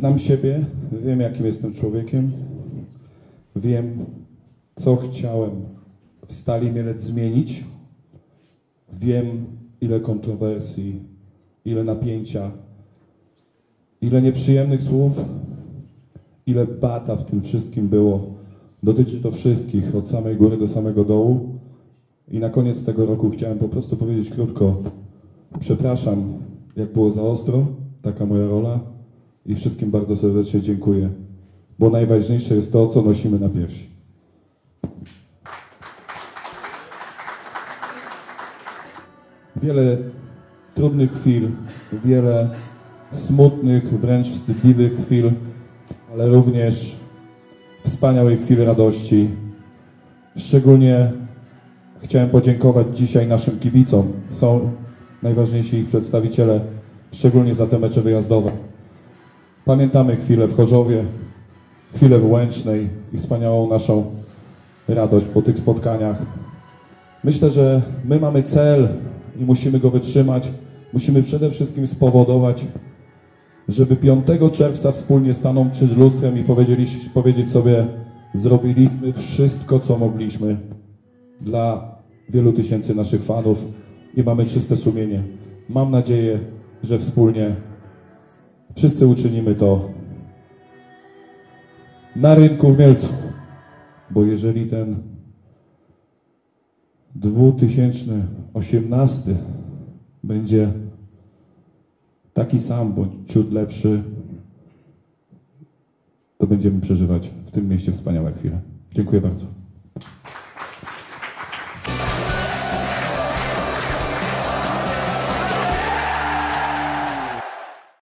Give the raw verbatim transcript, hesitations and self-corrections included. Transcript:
Znam siebie, wiem, jakim jestem człowiekiem, wiem, co chciałem w Stali Mielec zmienić, wiem, ile kontrowersji, ile napięcia, ile nieprzyjemnych słów, ile bata w tym wszystkim było. Dotyczy to wszystkich, od samej góry do samego dołu. I na koniec tego roku chciałem po prostu powiedzieć krótko: przepraszam, jak było za ostro, taka moja rola, i wszystkim bardzo serdecznie dziękuję, bo najważniejsze jest to, co nosimy na piersi. Wiele trudnych chwil, wiele smutnych, wręcz wstydliwych chwil, ale również wspaniałych chwil radości. Szczególnie chciałem podziękować dzisiaj naszym kibicom. Są najważniejsi ich przedstawiciele, szczególnie za te mecze wyjazdowe. Pamiętamy chwilę w Chorzowie, chwilę w Łęcznej i wspaniałą naszą radość po tych spotkaniach. Myślę, że my mamy cel i musimy go wytrzymać. Musimy przede wszystkim spowodować, żeby piątego czerwca wspólnie stanąć przed lustrem i powiedzieć sobie: zrobiliśmy wszystko, co mogliśmy dla wielu tysięcy naszych fanów i mamy czyste sumienie. Mam nadzieję, że wspólnie wszyscy uczynimy to na rynku w Mielcu, bo jeżeli ten dwa tysiące osiemnasty będzie taki sam bądź ciut lepszy, to będziemy przeżywać w tym mieście wspaniałe chwile. Dziękuję bardzo.